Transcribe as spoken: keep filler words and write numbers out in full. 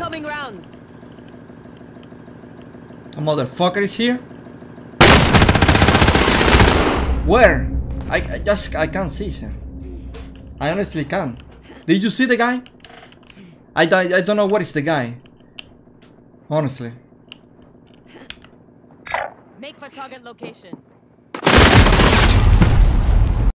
Incoming rounds. A motherfucker is here. Where? I, I just I can't see him. I honestly can't. Did you see the guy? I, I, I don't know what is the guy. Honestly. Make for target location.